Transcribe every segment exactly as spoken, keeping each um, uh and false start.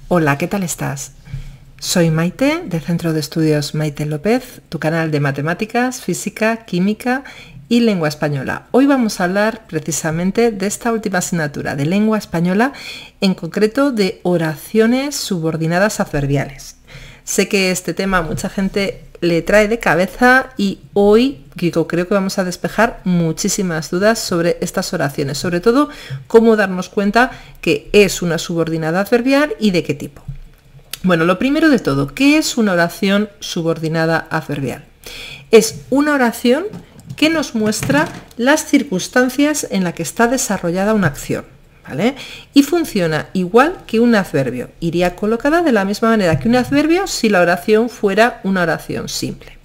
Hola, ¿qué tal estás? Soy Maite, del Centro de Estudios Maite López, tu canal de matemáticas, física, química y lengua española. Hoy vamos a hablar precisamente de esta última asignatura, de lengua española, en concreto de oraciones subordinadas adverbiales. Sé que este tema a mucha gente le trae de cabeza y hoy creo que vamos a despejar muchísimas dudas sobre estas oraciones, sobre todo cómo darnos cuenta que es una subordinada adverbial y de qué tipo. Bueno, lo primero de todo, ¿qué es una oración subordinada adverbial? Es una oración que nos muestra las circunstancias en las que está desarrollada una acción, ¿vale? Y funciona igual que un adverbio. Iría colocada de la misma manera que un adverbio si la oración fuera una oración simple.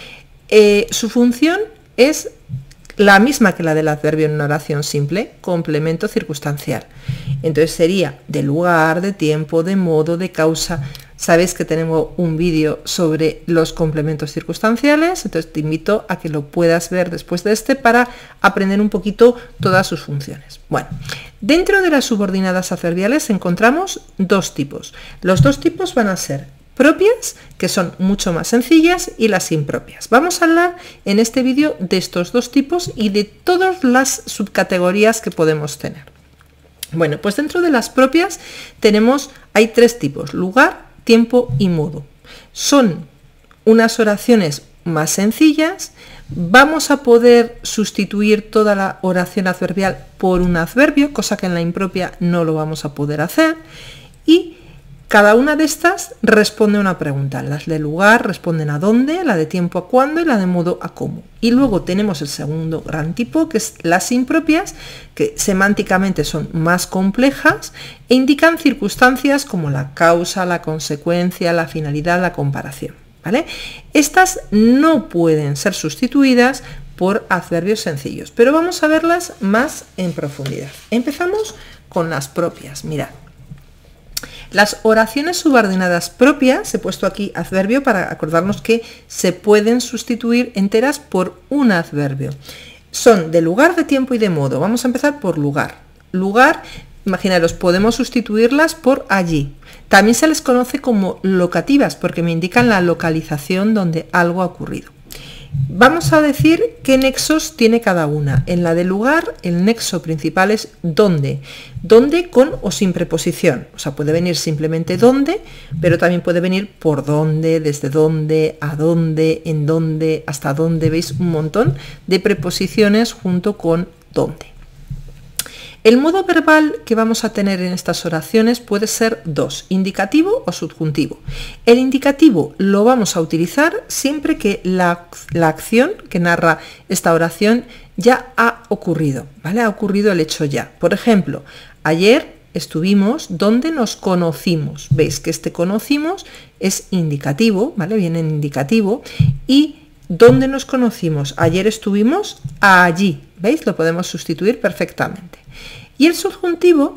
Eh, su función es la misma que la del adverbio en una oración simple, complemento circunstancial. Entonces sería de lugar, de tiempo, de modo, de causa. Sabéis que tenemos un vídeo sobre los complementos circunstanciales, entonces te invito a que lo puedas ver después de este para aprender un poquito todas sus funciones. Bueno, dentro de las subordinadas adverbiales encontramos dos tipos. Los dos tipos van a ser propias, que son mucho más sencillas, y las impropias. Vamos a hablar en este vídeo de estos dos tipos y de todas las subcategorías que podemos tener. Bueno, pues dentro de las propias tenemos, hay tres tipos: lugar, tiempo y modo. Son unas oraciones más sencillas. Vamos a poder sustituir toda la oración adverbial por un adverbio, cosa que en la impropia no lo vamos a poder hacer, y cada una de estas responde a una pregunta. Las de lugar responden a dónde, la de tiempo a cuándo y la de modo a cómo. Y luego tenemos el segundo gran tipo, que es las impropias, que semánticamente son más complejas e indican circunstancias como la causa, la consecuencia, la finalidad, la comparación, ¿vale? Estas no pueden ser sustituidas por adverbios sencillos, pero vamos a verlas más en profundidad. Empezamos con las propias. Mirad. Las oraciones subordinadas propias, he puesto aquí adverbio para acordarnos que se pueden sustituir enteras por un adverbio. Son de lugar, de tiempo y de modo. Vamos a empezar por lugar. Lugar, imaginaros, podemos sustituirlas por allí. También se les conoce como locativas porque me indican la localización donde algo ha ocurrido. Vamos a decir qué nexos tiene cada una. En la de lugar, el nexo principal es dónde. Dónde con o sin preposición. O sea, puede venir simplemente dónde, pero también puede venir por dónde, desde dónde, a dónde, en dónde, hasta dónde. Veis un montón de preposiciones junto con dónde. El modo verbal que vamos a tener en estas oraciones puede ser dos, indicativo o subjuntivo. El indicativo lo vamos a utilizar siempre que la, la acción que narra esta oración ya ha ocurrido, ¿vale? Ha ocurrido el hecho ya. Por ejemplo, ayer estuvimos donde nos conocimos. Veis que este conocimos es indicativo, ¿vale? Viene en indicativo. Y ¿dónde nos conocimos? Ayer estuvimos allí. ¿Veis? Lo podemos sustituir perfectamente. Y el subjuntivo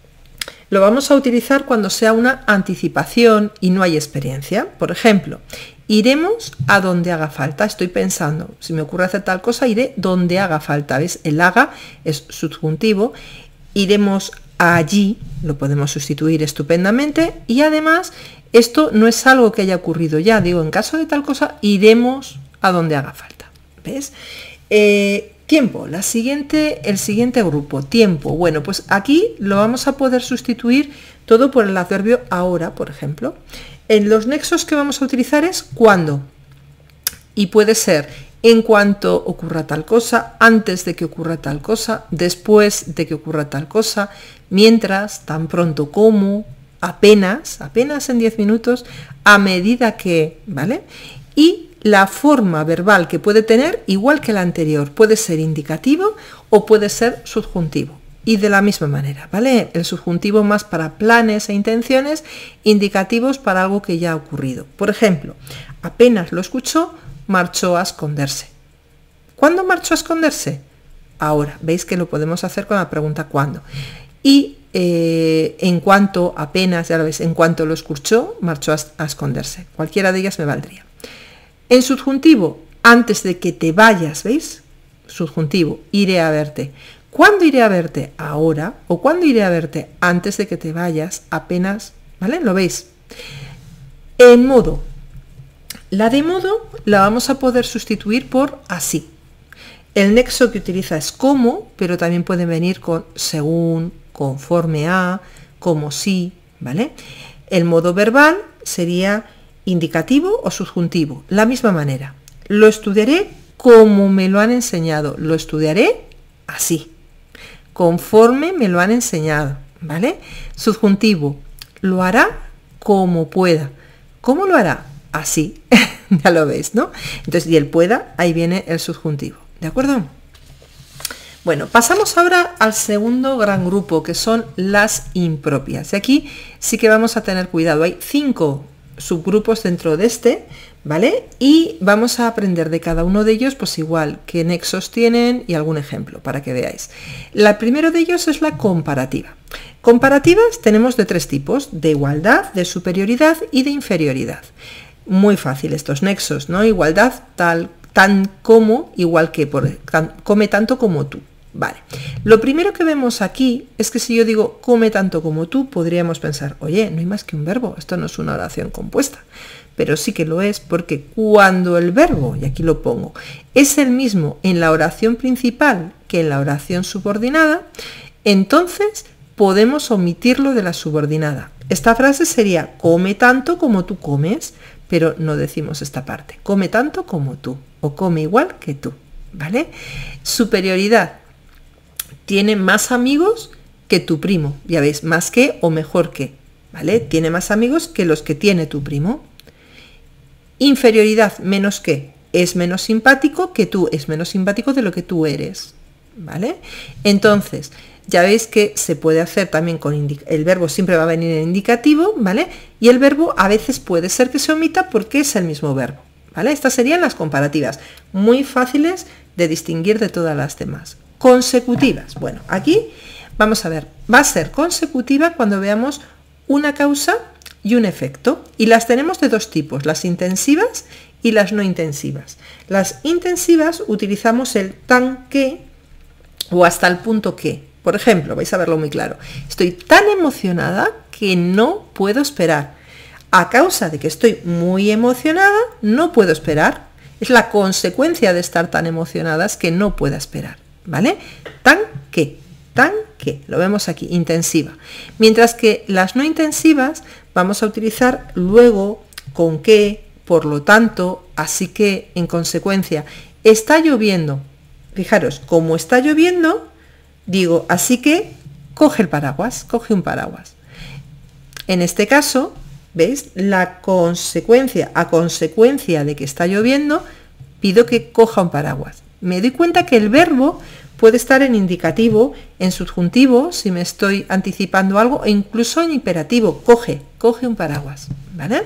lo vamos a utilizar cuando sea una anticipación y no hay experiencia. Por ejemplo, iremos a donde haga falta. Estoy pensando, si me ocurre hacer tal cosa, iré donde haga falta. ¿Ves? El haga es subjuntivo. Iremos allí, lo podemos sustituir estupendamente. Y además, esto no es algo que haya ocurrido ya. Digo, en caso de tal cosa, iremos a donde haga falta. ¿Ves? Eh, Tiempo, la siguiente, el siguiente grupo, tiempo. Bueno, pues aquí lo vamos a poder sustituir todo por el adverbio ahora, por ejemplo. En los nexos que vamos a utilizar es cuándo. Y puede ser en cuanto ocurra tal cosa, antes de que ocurra tal cosa, después de que ocurra tal cosa, mientras, tan pronto como, apenas, apenas en diez minutos, a medida que, ¿vale? Y la forma verbal que puede tener, igual que la anterior, puede ser indicativo o puede ser subjuntivo. Y de la misma manera, ¿vale? El subjuntivo más para planes e intenciones, indicativos para algo que ya ha ocurrido. Por ejemplo, apenas lo escuchó, marchó a esconderse. ¿Cuándo marchó a esconderse? Ahora. Veis que lo podemos hacer con la pregunta ¿cuándo? Y eh, en cuanto, apenas, ya lo veis, en cuanto lo escuchó, marchó a, a esconderse. Cualquiera de ellas me valdría. En subjuntivo, antes de que te vayas, ¿veis? Subjuntivo, iré a verte. ¿Cuándo iré a verte? Ahora. ¿O cuándo iré a verte? Antes de que te vayas, apenas ¿vale? ¿Lo veis? En modo. La de modo la vamos a poder sustituir por así. El nexo que utiliza es como, pero también puede venir con según, conforme a, como si, ¿vale? El modo verbal sería indicativo o subjuntivo, la misma manera. Lo estudiaré como me lo han enseñado, lo estudiaré así, conforme me lo han enseñado, ¿vale? Subjuntivo, lo hará como pueda. ¿Cómo lo hará? Así, ya lo veis, ¿no? Entonces, y el pueda, ahí viene el subjuntivo, ¿de acuerdo? Bueno, pasamos ahora al segundo gran grupo, que son las impropias. Y aquí sí que vamos a tener cuidado. Hay cinco subgrupos dentro de este, ¿vale? Y vamos a aprender de cada uno de ellos, pues igual qué nexos tienen y algún ejemplo para que veáis. La primero de ellos es la comparativa. Comparativas tenemos de tres tipos: de igualdad, de superioridad y de inferioridad. Muy fácil estos nexos, ¿no? Igualdad, tal, tan como, igual que, por, tan, come tanto como tú. Vale. Lo primero que vemos aquí es que si yo digo come tanto como tú, podríamos pensar, oye, no hay más que un verbo, esto no es una oración compuesta. Pero sí que lo es, porque cuando el verbo, y aquí lo pongo, es el mismo en la oración principal que en la oración subordinada, entonces podemos omitirlo de la subordinada. Esta frase sería come tanto como tú comes, pero no decimos esta parte. Come tanto como tú, o come igual que tú, ¿vale? Superioridad. Tiene más amigos que tu primo, ya veis, más que o mejor que, ¿vale? Tiene más amigos que los que tiene tu primo. Inferioridad, menos que, es menos simpático que tú, es menos simpático de lo que tú eres, ¿vale? Entonces, ya veis que se puede hacer también con el verbo, siempre va a venir en indicativo, ¿vale? Y el verbo a veces puede ser que se omita porque es el mismo verbo, ¿vale? Estas serían las comparativas, muy fáciles de distinguir de todas las demás. Consecutivas, bueno, aquí vamos a ver, va a ser consecutiva cuando veamos una causa y un efecto, y las tenemos de dos tipos, las intensivas y las no intensivas. Las intensivas utilizamos el tan que o hasta el punto que. Por ejemplo, vais a verlo muy claro, estoy tan emocionada que no puedo esperar. A causa de que estoy muy emocionada, no puedo esperar. Es la consecuencia de estar tan emocionadas que no pueda esperar, ¿vale? Tan que, tan que, lo vemos aquí, intensiva. Mientras que las no intensivas vamos a utilizar luego con que, por lo tanto, así que, en consecuencia. Está lloviendo. Fijaros, como está lloviendo, digo, así que coge el paraguas, coge un paraguas. En este caso, ¿veis? La consecuencia, a consecuencia de que está lloviendo, pido que coja un paraguas. Me doy cuenta que el verbo puede estar en indicativo, en subjuntivo, si me estoy anticipando algo, e incluso en imperativo, coge, coge un paraguas, ¿vale?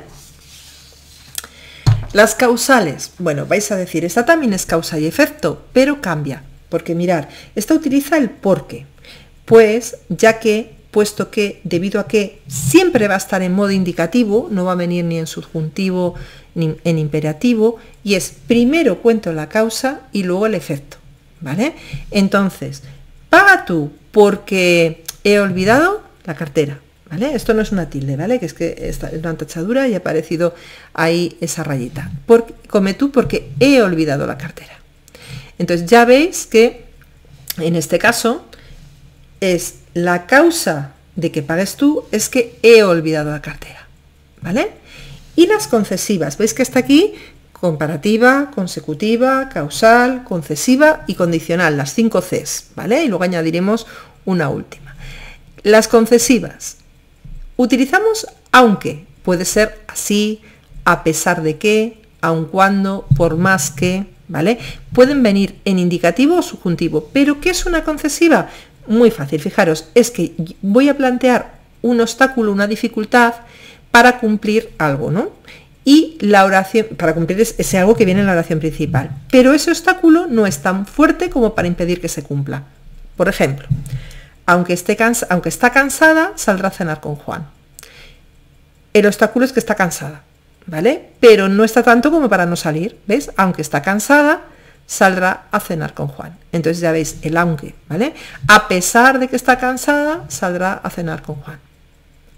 Las causales, bueno, vais a decir, esta también es causa y efecto, pero cambia, porque mirar, esta utiliza el porque, pues, ya que, puesto que, debido a que, siempre va a estar en modo indicativo, no va a venir ni en subjuntivo ni en imperativo, y es primero cuento la causa y luego el efecto, ¿vale? Entonces, paga tú porque he olvidado la cartera, ¿vale? Esto no es una tilde, ¿vale? Que es que esta es una tachadura y ha aparecido ahí esa rayita. Por, come tú porque he olvidado la cartera. Entonces ya veis que en este caso es la causa de que pagues tú es que he olvidado la cartera, ¿vale? Y las concesivas, veis que está aquí comparativa, consecutiva, causal, concesiva y condicional, las cinco Cs, ¿vale? Y luego añadiremos una última. Las concesivas, utilizamos aunque, puede ser así, a pesar de que, aun cuando, por más que, ¿vale? Pueden venir en indicativo o subjuntivo, pero ¿qué es una concesiva? Muy fácil, fijaros, es que voy a plantear un obstáculo, una dificultad para cumplir algo, ¿no? Y la oración, para cumplir ese algo que viene en la oración principal. Pero ese obstáculo no es tan fuerte como para impedir que se cumpla. Por ejemplo, aunque, esté cansa, aunque está cansada, saldrá a cenar con Juan. El obstáculo es que está cansada, ¿vale? Pero no está tanto como para no salir, ¿ves? Aunque está cansada, saldrá a cenar con Juan. Entonces ya veis el aunque, ¿vale? A pesar de que está cansada, saldrá a cenar con Juan.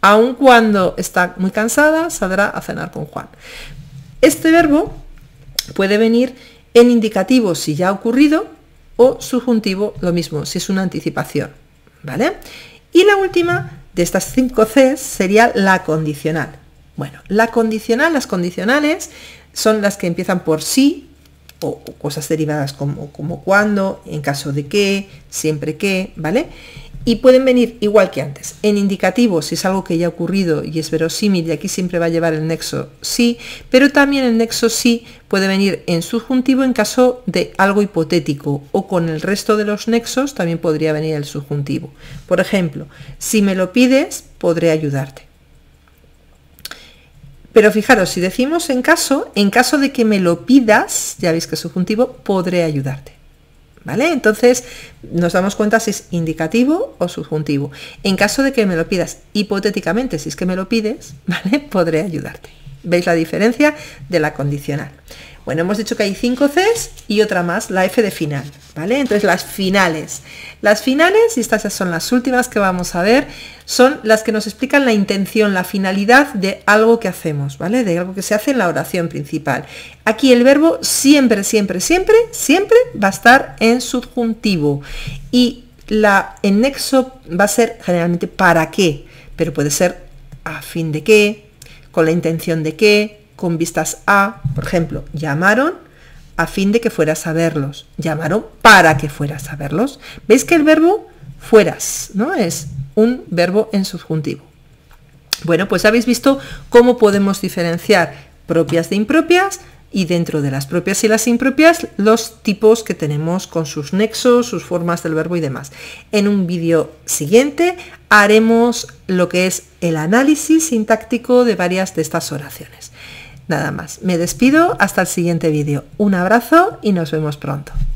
aun cuando está muy cansada, saldrá a cenar con Juan. Este verbo puede venir en indicativo si ya ha ocurrido o subjuntivo, lo mismo, si es una anticipación, ¿vale? Y la última de estas cinco Cs sería la condicional. Bueno, la condicional, las condicionales son las que empiezan por sí o, o cosas derivadas como, como cuando, en caso de que, siempre que, ¿vale? Y pueden venir igual que antes, en indicativo si es algo que ya ha ocurrido y es verosímil, y aquí siempre va a llevar el nexo sí, pero también el nexo sí puede venir en subjuntivo en caso de algo hipotético, o con el resto de los nexos también podría venir el subjuntivo. Por ejemplo, si me lo pides, podré ayudarte. Pero fijaros, si decimos en caso, en caso de que me lo pidas, ya veis que es subjuntivo, podré ayudarte. ¿Vale? Entonces nos damos cuenta si es indicativo o subjuntivo. En caso de que me lo pidas hipotéticamente, si es que me lo pides, ¿vale? Podré ayudarte. ¿Veis la diferencia de la condicional? Bueno, hemos dicho que hay cinco Cs y otra más, la F de final, ¿vale? Entonces las finales. Las finales, y estas ya son las últimas que vamos a ver, son las que nos explican la intención, la finalidad de algo que hacemos, ¿vale? De algo que se hace en la oración principal. Aquí el verbo siempre, siempre, siempre, siempre va a estar en subjuntivo. Y la, el nexo va a ser generalmente para qué, pero puede ser a fin de qué, con la intención de qué, con vistas a, por ejemplo, llamaron a fin de que fueras a verlos, llamaron para que fueras a verlos. ¿Veis que el verbo fueras, ¿no? Es un verbo en subjuntivo. Bueno, pues habéis visto cómo podemos diferenciar propias de impropias, y dentro de las propias y las impropias los tipos que tenemos con sus nexos, sus formas del verbo y demás. En un vídeo siguiente haremos lo que es el análisis sintáctico de varias de estas oraciones. Nada más, me despido hasta el siguiente vídeo. Un abrazo y nos vemos pronto.